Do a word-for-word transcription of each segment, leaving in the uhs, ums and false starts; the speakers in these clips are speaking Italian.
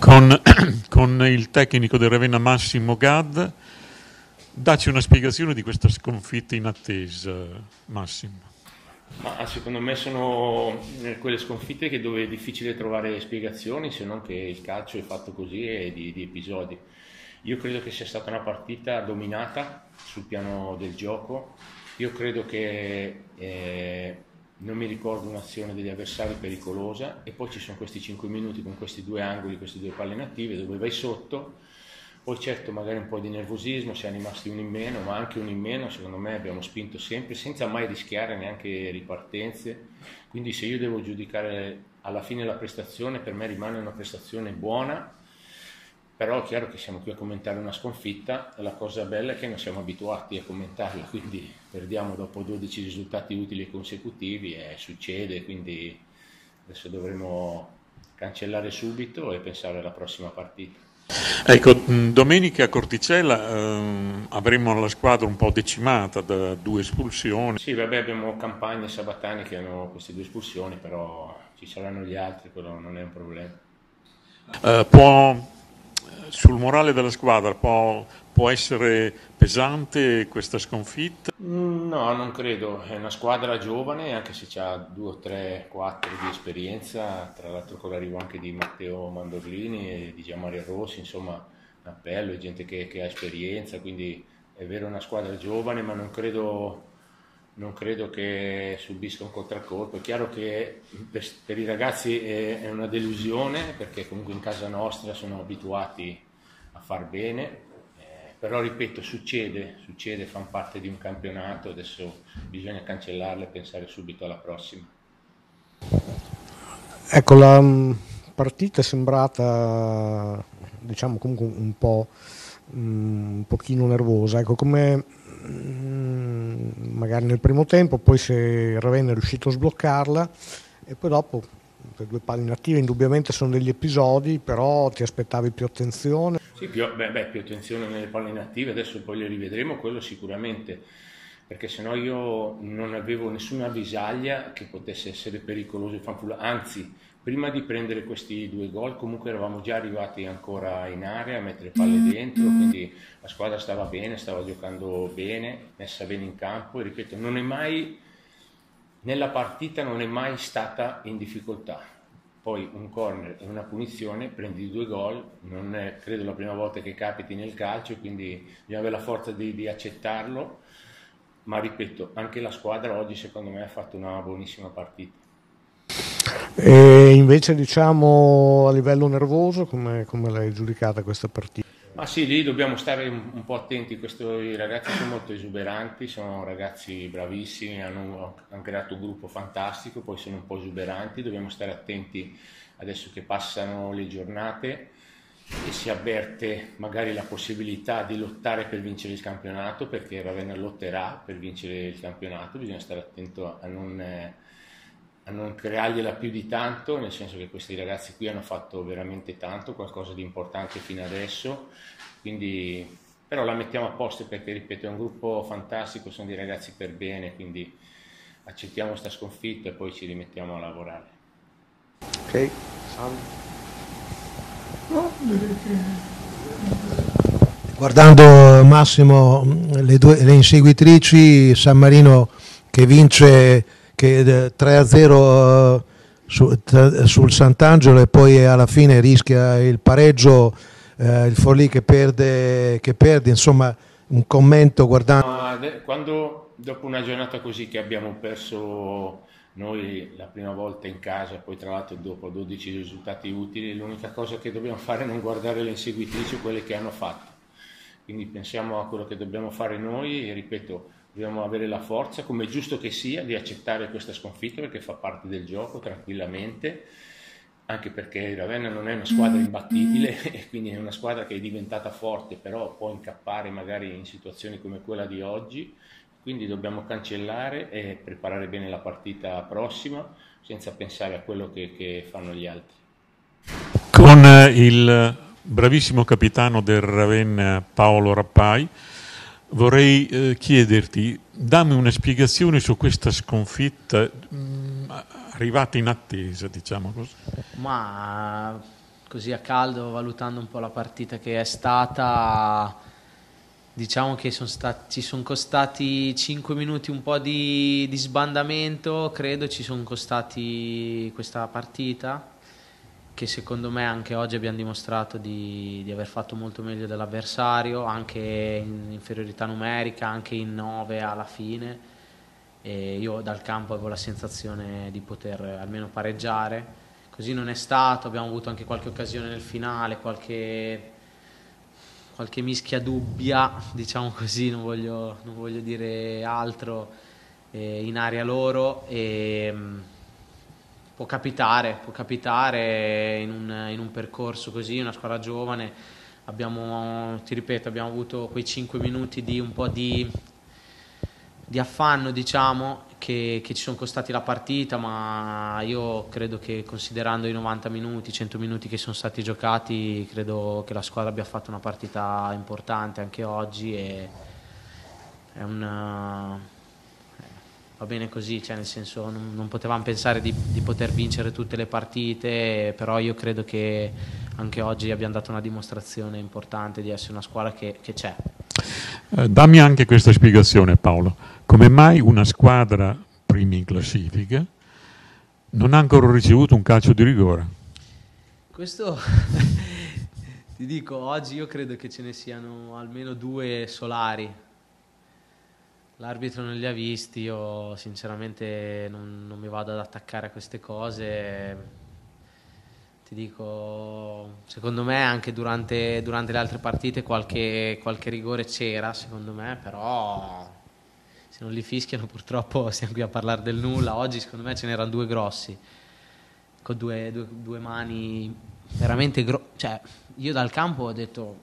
con, con il tecnico del Ravenna Massimo Gad. Dacci una spiegazione di questa sconfitta in attesa, Massimo. Ma secondo me sono quelle sconfitte che dove è difficile trovare spiegazioni, se non che il calcio è fatto così e di, di episodi. Io credo che sia stata una partita dominata sul piano del gioco. Io credo che eh, non mi ricordo un'azione degli avversari pericolosa, e poi ci sono questi cinque minuti con questi due angoli, queste due palle native dove vai sotto. Poi certo magari un po' di nervosismo, siamo rimasti uno in meno, ma anche uno in meno secondo me abbiamo spinto sempre senza mai rischiare neanche ripartenze. Quindi se io devo giudicare alla fine la prestazione, per me rimane una prestazione buona, però è chiaro che siamo qui a commentare una sconfitta e la cosa bella è che non siamo abituati a commentarla, quindi perdiamo dopo dodici risultati utili e consecutivi e succede, quindi adesso dovremo cancellare subito e pensare alla prossima partita. Ecco, domenica a Corticella ehm, avremo la squadra un po' decimata da due espulsioni. Sì, vabbè, abbiamo Campagna e Sabatani che hanno queste due espulsioni, però ci saranno gli altri, quello non è un problema. Uh, può, sul morale della squadra può, può essere pesante questa sconfitta? Mm, no, non credo, è una squadra giovane, anche se ha due, tre, quattro di esperienza, tra l'altro con l'arrivo anche di Matteo Mandorlini e di Gianmaria Rossi, insomma, appello, è gente che, che ha esperienza, quindi è vero una squadra giovane, ma non credo, non credo che subisca un contraccolpo. È chiaro che per, per i ragazzi è, è una delusione, perché comunque in casa nostra sono abituati a far bene. Però ripeto, succede, succede, fanno parte di un campionato, adesso bisogna cancellarle e pensare subito alla prossima. Ecco, la partita è sembrata, diciamo, comunque un po' un pochino nervosa, ecco, come magari nel primo tempo, poi se Ravenna è riuscito a sbloccarla e poi dopo le due palle inattive indubbiamente sono degli episodi, però ti aspettavi più attenzione? Sì, più, beh, beh, più attenzione nelle palle inattive, adesso poi le rivedremo, quello sicuramente, perché sennò io non avevo nessuna avvisaglia che potesse essere pericoloso il fanfulla, anzi prima di prendere questi due gol comunque eravamo già arrivati ancora in area a mettere palle dentro, quindi la squadra stava bene, stava giocando bene, messa bene in campo e ripeto, non è mai, nella partita non è mai stata in difficoltà. Poi un corner e una punizione, prendi due gol, non è credo la prima volta che capiti nel calcio, quindi bisogna avere la forza di, di accettarlo, ma ripeto, anche la squadra oggi secondo me ha fatto una buonissima partita. E invece diciamo a livello nervoso come, come l'hai giudicata questa partita? Ma sì, lì dobbiamo stare un, un po' attenti, questo, i ragazzi sono molto esuberanti, sono ragazzi bravissimi, hanno, hanno creato un gruppo fantastico, poi sono un po' esuberanti, dobbiamo stare attenti adesso che passano le giornate e si avverte magari la possibilità di lottare per vincere il campionato, perché Ravenna lotterà per vincere il campionato, bisogna stare attento a non... Eh, a non creargliela più di tanto, nel senso che questi ragazzi qui hanno fatto veramente tanto, qualcosa di importante fino adesso, quindi però la mettiamo a posto perché ripeto è un gruppo fantastico, sono dei ragazzi per bene, quindi accettiamo sta sconfitta e poi ci rimettiamo a lavorare. Ok, guardando Massimo le, due, le inseguitrici, San Marino che vince che tre a zero su, sul Sant'Angelo e poi alla fine rischia il pareggio, eh, il Forlì che perde, che perde, insomma un commento guardando. Quando dopo una giornata così che abbiamo perso noi la prima volta in casa, poi tra l'altro dopo dodici risultati utili, l'unica cosa che dobbiamo fare è non guardare le inseguitrici, quelle che hanno fatto, quindi pensiamo a quello che dobbiamo fare noi e ripeto, dobbiamo avere la forza, come è giusto che sia, di accettare questa sconfitta perché fa parte del gioco tranquillamente, anche perché Ravenna non è una squadra imbattibile e quindi è una squadra che è diventata forte, però può incappare magari in situazioni come quella di oggi, quindi dobbiamo cancellare e preparare bene la partita prossima senza pensare a quello che, che fanno gli altri. Con il bravissimo capitano del Ravenna Paolo Rappai, vorrei eh, chiederti, dammi una spiegazione su questa sconfitta mh, arrivata in attesa, diciamo così. Ma così a caldo, valutando un po' la partita che è stata, diciamo che son stati, ci sono costati cinque minuti un po' di, di sbandamento, credo ci sono costati questa partita, che secondo me anche oggi abbiamo dimostrato di, di aver fatto molto meglio dell'avversario, anche in inferiorità numerica, anche in nove alla fine, e io dal campo avevo la sensazione di poter almeno pareggiare, così non è stato, abbiamo avuto anche qualche occasione nel finale, qualche, qualche mischia dubbia, diciamo così, non voglio, non voglio dire altro, eh, in area loro, e può capitare, può capitare in un, in un percorso così, una squadra giovane. Abbiamo, ti ripeto, abbiamo avuto quei cinque minuti di un po' di, di affanno, diciamo, che, che ci sono costati la partita, ma io credo che, considerando i novanta minuti, cento minuti che sono stati giocati, credo che la squadra abbia fatto una partita importante anche oggi, e è una... va bene così, cioè nel senso non, non potevamo pensare di, di poter vincere tutte le partite, però io credo che anche oggi abbiamo dato una dimostrazione importante di essere una squadra che, che c'è. Eh, dammi anche questa spiegazione, Paolo. Come mai una squadra prima in classifica non ha ancora ricevuto un calcio di rigore? Questo ti dico, oggi io credo che ce ne siano almeno due solari. L'arbitro non li ha visti, io sinceramente non, non mi vado ad attaccare a queste cose. Ti dico, secondo me anche durante, durante le altre partite qualche, qualche rigore c'era, secondo me, però se non li fischiano purtroppo siamo qui a parlare del nulla. Oggi secondo me ce n'erano due grossi, con due, due, due mani veramente grossi. Cioè, io dal campo ho detto...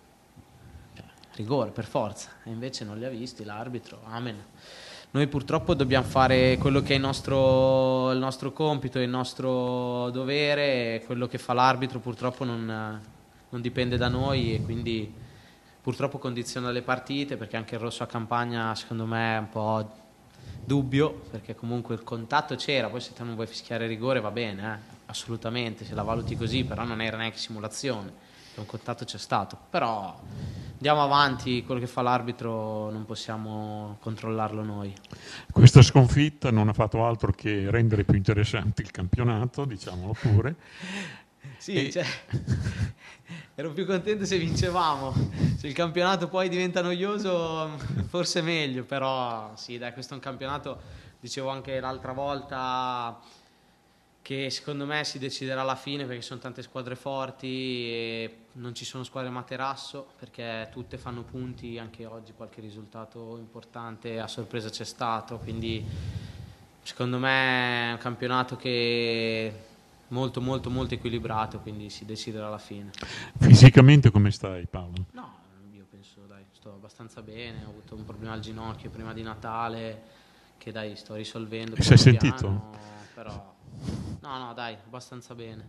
rigore per forza, e invece non li ha visti l'arbitro, amen. Noi purtroppo dobbiamo fare quello che è il nostro, il nostro compito, il nostro dovere, e quello che fa l'arbitro purtroppo non, non dipende da noi, e quindi purtroppo condiziona le partite, perché anche il rosso a Campagna secondo me è un po' dubbio, perché comunque il contatto c'era, poi se te non vuoi fischiare rigore va bene, eh? Assolutamente, se la valuti così, però non era neanche simulazione, un contatto c'è stato, però andiamo avanti, quello che fa l'arbitro non possiamo controllarlo noi. Questa sconfitta non ha fatto altro che rendere più interessante il campionato, diciamolo pure. Sì, e... cioè, ero più contento se vincevamo, se il campionato poi diventa noioso forse è meglio, però sì dai, questo è un campionato, dicevo anche l'altra volta, che secondo me si deciderà alla fine, perché sono tante squadre forti e non ci sono squadre materasso, perché tutte fanno punti, anche oggi qualche risultato importante a sorpresa c'è stato, quindi secondo me è un campionato che è molto molto molto equilibrato, quindi si deciderà alla fine. Fisicamente come stai, Paolo? No, io penso dai, sto abbastanza bene, ho avuto un problema al ginocchio prima di Natale che dai sto risolvendo. Sei sentito? Piano, però no, no, dai, abbastanza bene.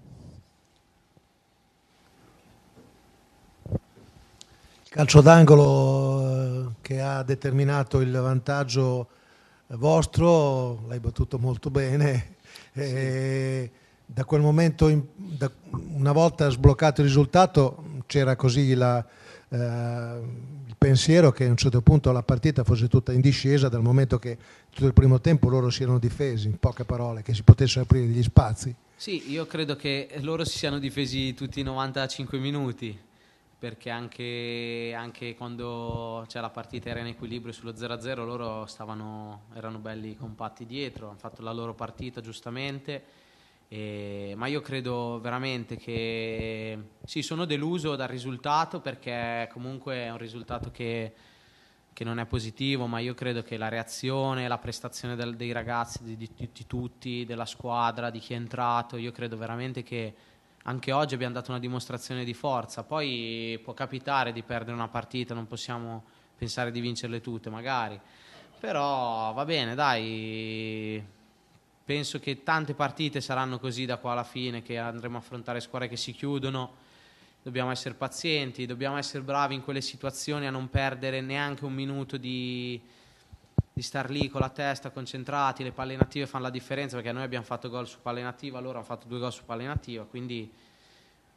Il calcio d'angolo che ha determinato il vantaggio vostro, l'hai battuto molto bene. Sì. E da quel momento, in, da, una volta sbloccato il risultato, c'era così la, eh, il pensiero che a un certo punto la partita fosse tutta in discesa, dal momento che tutto il primo tempo loro si erano difesi, in poche parole, che si potessero aprire degli spazi. Sì, io credo che loro si siano difesi tutti i novantacinque minuti, perché anche, anche quando cioè, la partita era in equilibrio sullo zero a zero, loro stavano, erano belli compatti dietro, hanno fatto la loro partita giustamente, e, ma io credo veramente che sì, sono deluso dal risultato, perché comunque è un risultato che che non è positivo, ma io credo che la reazione, la prestazione del, dei ragazzi, di, di, di tutti, della squadra, di chi è entrato, io credo veramente che anche oggi abbiamo dato una dimostrazione di forza. Poi può capitare di perdere una partita, non possiamo pensare di vincerle tutte magari, però va bene dai, penso che tante partite saranno così da qua alla fine, che andremo a affrontare squadre che si chiudono. Dobbiamo essere pazienti, dobbiamo essere bravi in quelle situazioni a non perdere neanche un minuto di, di star lì con la testa concentrati. Le palle inattive fanno la differenza, perché noi abbiamo fatto gol su palle inattiva, loro hanno fatto due gol su palle inattiva, quindi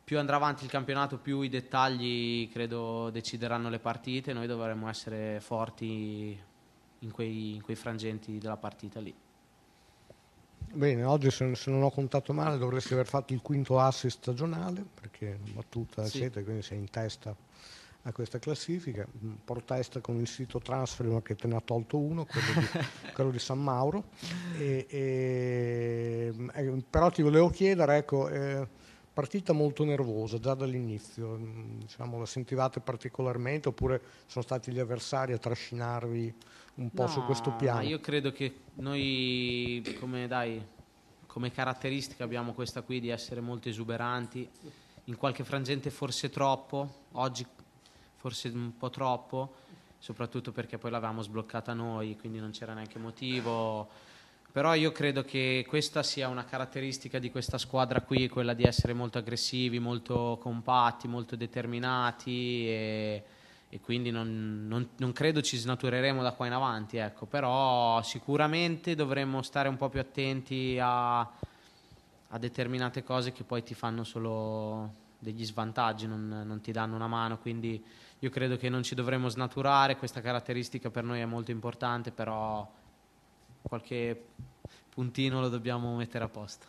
più andrà avanti il campionato, più i dettagli credo decideranno le partite. Noi dovremmo essere forti in quei, in quei frangenti della partita lì. Bene, oggi se, se non ho contato male dovresti aver fatto il quinto assist stagionale, perché battuta Sì. eccetera, quindi sei in testa a questa classifica, un po' testa con il sito Transfer che te ne ha tolto uno, quello di, quello di San Mauro. E, e, eh, però ti volevo chiedere, ecco, eh, partita molto nervosa già dall'inizio, diciamo, la sentivate particolarmente oppure sono stati gli avversari a trascinarvi un po' No, su questo piano? io credo che noi come, dai, come caratteristica abbiamo questa qui di essere molto esuberanti, in qualche frangente forse troppo, oggi forse un po' troppo, soprattutto perché poi l'avevamo sbloccata noi, quindi non c'era neanche motivo. Però io credo che questa sia una caratteristica di questa squadra qui, quella di essere molto aggressivi, molto compatti, molto determinati e, e quindi non, non, non credo ci snatureremo da qua in avanti, ecco. Però sicuramente dovremmo stare un po' più attenti a, a determinate cose che poi ti fanno solo degli svantaggi, non, non ti danno una mano, quindi io credo che non ci dovremmo snaturare, questa caratteristica per noi è molto importante, però qualche puntino lo dobbiamo mettere a posto.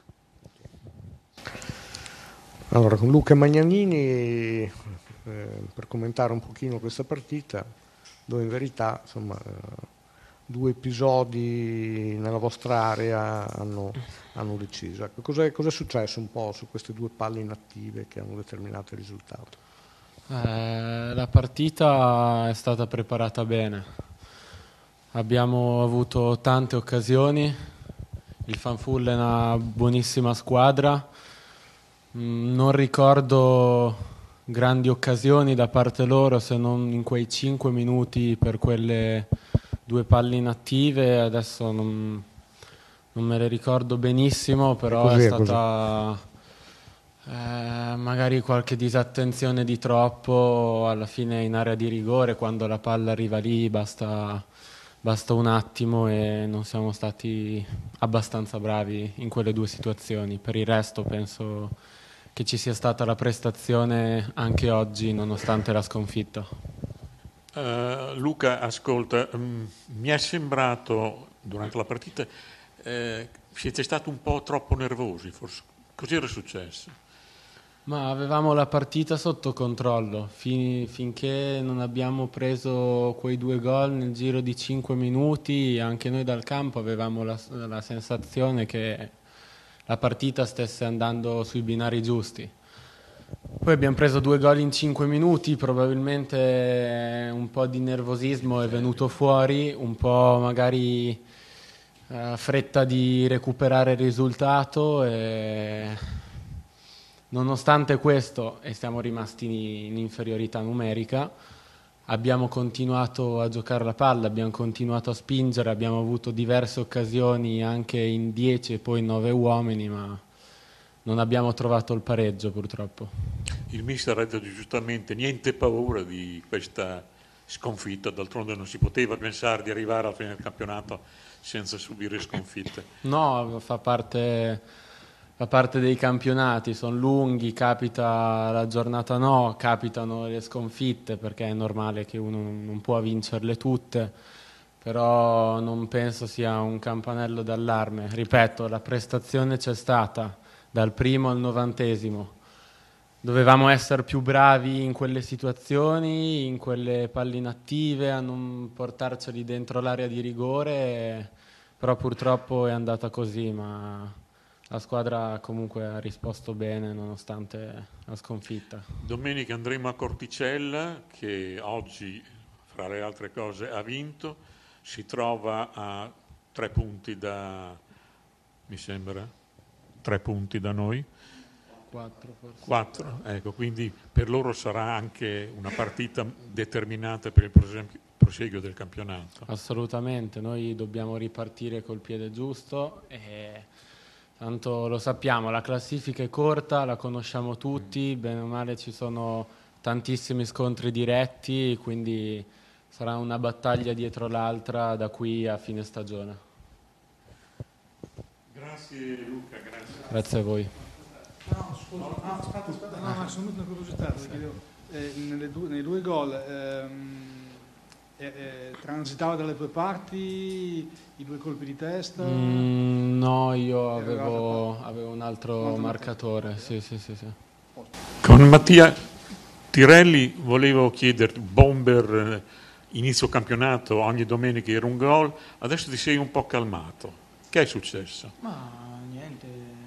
Allora, con Luca Magnanini eh, per commentare un pochino questa partita, dove in verità insomma eh, due episodi nella vostra area hanno, hanno deciso. Ecco, cos'è, cos'è successo un po' su queste due palle inattive che hanno determinato il risultato? Eh, la partita è stata preparata bene. Abbiamo avuto tante occasioni, il Fanfull è una buonissima squadra, mm, non ricordo grandi occasioni da parte loro se non in quei cinque minuti per quelle due palle inattive, adesso non, non me le ricordo benissimo, però è, così, è è stata eh, magari qualche disattenzione di troppo alla fine in area di rigore, quando la palla arriva lì basta... Basta un attimo e non siamo stati abbastanza bravi in quelle due situazioni. Per il resto penso che ci sia stata la prestazione anche oggi nonostante la sconfitta. Uh, Luca, ascolta, um, mi è sembrato durante la partita eh, siete stati un po' troppo nervosi, forse. Cos'era successo? Ma avevamo la partita sotto controllo, fin, finché non abbiamo preso quei due gol nel giro di cinque minuti, anche noi dal campo avevamo la, la sensazione che la partita stesse andando sui binari giusti. Poi abbiamo preso due gol in cinque minuti, probabilmente un po' di nervosismo è venuto fuori, un po' magari eh, fretta di recuperare il risultato e... Nonostante questo, e siamo rimasti in inferiorità numerica, abbiamo continuato a giocare la palla, abbiamo continuato a spingere, abbiamo avuto diverse occasioni anche in dieci e poi in nove uomini, ma non abbiamo trovato il pareggio purtroppo. Il mister ha detto giustamente niente paura di questa sconfitta, d'altronde non si poteva pensare di arrivare alla fine del campionato senza subire sconfitte. No, fa parte... Fa parte dei campionati, sono lunghi, capita la giornata no, capitano le sconfitte perché è normale che uno non può vincerle tutte, però non penso sia un campanello d'allarme. Ripeto, la prestazione c'è stata dal primo al novantesimo. Dovevamo essere più bravi in quelle situazioni, in quelle palle inattive, a non portarceli dentro l'area di rigore, però purtroppo è andata così, ma... La squadra comunque ha risposto bene nonostante la sconfitta. Domenica andremo a Corticella che oggi, fra le altre cose, ha vinto, si trova a tre punti da, mi sembra, tre punti da noi. Quattro forse. Quattro, ecco, quindi per loro sarà anche una partita determinante per il proseguio del campionato. Assolutamente, noi dobbiamo ripartire col piede giusto e... Tanto lo sappiamo, la classifica è corta, la conosciamo tutti, bene o male ci sono tantissimi scontri diretti, quindi sarà una battaglia dietro l'altra da qui a fine stagione. Grazie Luca, grazie. Grazie a voi. No, scusa, no, aspetta, aspetta, no, no, sono una curiosità, perché io, eh, nelle due, nei due gol ehm, eh, eh, transitava dalle due parti i due colpi di testa? Mm, no, io Era avevo, l'altra avevo un altro Un altro marcatore, marcatore. sì, sì, sì, sì. Con Mattia Tirelli volevo chiederti, bomber eh, inizio campionato, ogni domenica era un gol, adesso ti sei un po' calmato. Che è successo? Ma niente,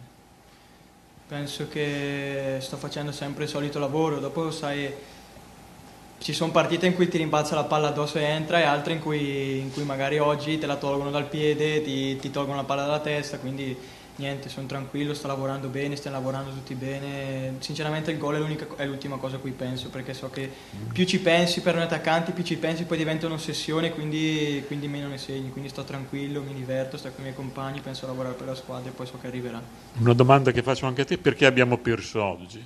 penso che sto facendo sempre il solito lavoro, dopo sai, ci sono partite in cui ti rimbalza la palla addosso e entra e altre in cui, in cui magari oggi te la tolgono dal piede, ti, ti tolgono la palla dalla testa, quindi niente, sono tranquillo, sto lavorando bene, stiamo lavorando tutti bene. Sinceramente il gol è, l'unica, è l'ultima cosa a cui penso, perché so che più ci pensi per noi attaccanti, più ci pensi poi diventa un'ossessione, quindi, quindi meno ne segni, quindi sto tranquillo, mi diverto, sto con i miei compagni, penso a lavorare per la squadra e poi so che arriverà. Una domanda che faccio anche a te, perché abbiamo perso oggi?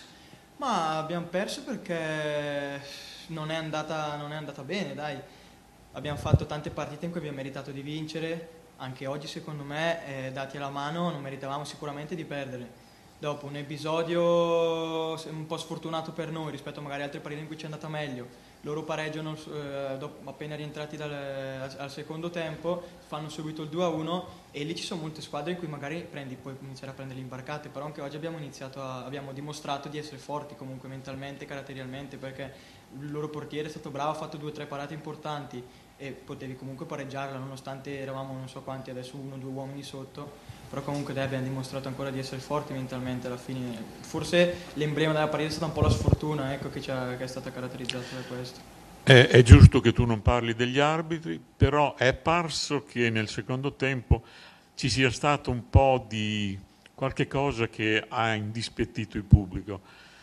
Ma abbiamo perso perché non è andata, non è andata bene, dai. Abbiamo fatto tante partite in cui abbiamo meritato di vincere, anche oggi secondo me, eh, dati alla mano, non meritavamo sicuramente di perdere. Dopo un episodio un po' sfortunato per noi rispetto a magari altre partite in cui ci è andata meglio, loro pareggiano eh, dopo, appena rientrati dal, al secondo tempo, fanno subito il due a uno e lì ci sono molte squadre in cui magari prendi, puoi iniziare a prendere le imbarcate, però anche oggi abbiamo iniziato a, abbiamo dimostrato di essere forti comunque mentalmente, caratterialmente, perché il loro portiere è stato bravo, ha fatto due o tre parate importanti e potevi comunque pareggiarla nonostante eravamo non so quanti, adesso uno o due uomini sotto, però comunque dai, abbiamo dimostrato ancora di essere forti mentalmente alla fine. Forse l'emblema della partita è stata un po' la sfortuna, ecco, che, ci ha, che è stata caratterizzata da questo. È, è giusto che tu non parli degli arbitri, però è parso che nel secondo tempo ci sia stato un po' di qualche cosa che ha indispettito il pubblico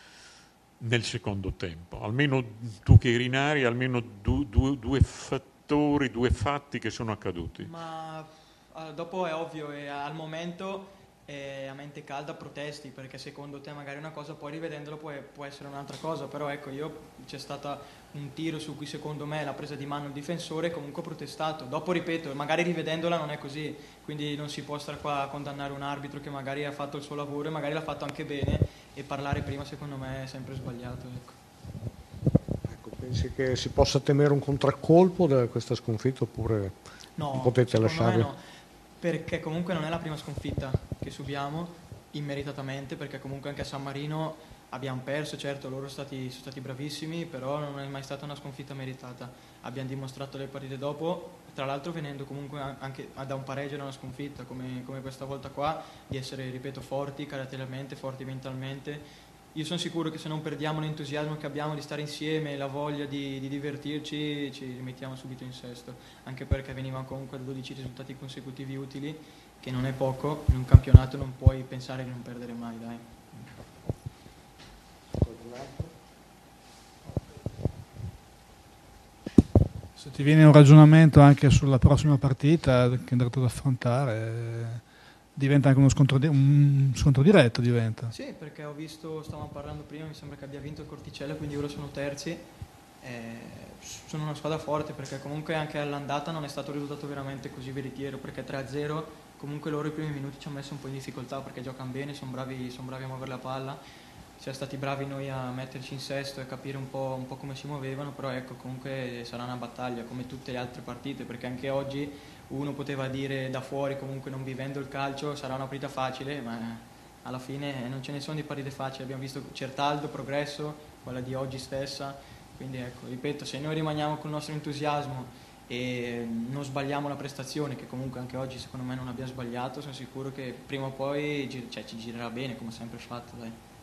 nel secondo tempo. Almeno tu che eri in aria, almeno du, due, due fattori, due fatti che sono accaduti. Ma ah, dopo è ovvio, e al momento eh, a mente calda protesti, perché secondo te magari una cosa, poi rivedendolo può, può essere un'altra cosa, però ecco, io c'è stato un tiro su cui secondo me l'ha presa di mano il difensore, comunque ho protestato. Dopo ripeto, magari rivedendola non è così, quindi non si può stare qua a condannare un arbitro che magari ha fatto il suo lavoro e magari l'ha fatto anche bene, e parlare prima secondo me è sempre sbagliato, ecco. Ecco, pensi che si possa temere un contraccolpo da questa sconfitta oppure No, non potete secondo me lasciarvi? no, perché comunque non è la prima sconfitta che subiamo immeritatamente, perché comunque anche a San Marino abbiamo perso, certo loro sono stati, sono stati bravissimi, però non è mai stata una sconfitta meritata. Abbiamo dimostrato le partite dopo, tra l'altro venendo comunque anche da un pareggio e da una sconfitta come, come questa volta qua, di essere, ripeto, forti caratterialmente, forti mentalmente. Io sono sicuro che se non perdiamo l'entusiasmo che abbiamo di stare insieme, la voglia di, di divertirci, ci rimettiamo subito in sesto, anche perché venivano comunque da dodici risultati consecutivi utili, che non è poco, in un campionato non puoi pensare di non perdere mai, dai. Se ti viene un ragionamento anche sulla prossima partita che andrete ad affrontare, diventa anche uno scontro, di, un scontro diretto, diventa. Sì, perché ho visto, stavamo parlando prima, mi sembra che abbia vinto il Corticella, quindi ora sono terzi. Eh, sono una squadra forte, perché comunque anche all'andata non è stato un risultato veramente così veritiero, perché tre a zero comunque loro i primi minuti ci hanno messo un po' in difficoltà, perché giocano bene, sono bravi, sono bravi a muovere la palla. Siamo stati bravi noi a metterci in sesto e capire un po', un po' come si muovevano, però ecco, comunque sarà una battaglia come tutte le altre partite, perché anche oggi uno poteva dire da fuori, comunque non vivendo il calcio, sarà una partita facile, ma alla fine non ce ne sono di partite facili. Abbiamo visto Certaldo, Progresso, quella di oggi stessa, quindi ecco, ripeto, se noi rimaniamo con il nostro entusiasmo e non sbagliamo la prestazione, che comunque anche oggi secondo me non abbiamo sbagliato, sono sicuro che prima o poi cioè, ci girerà bene, come sempre fatto, dai.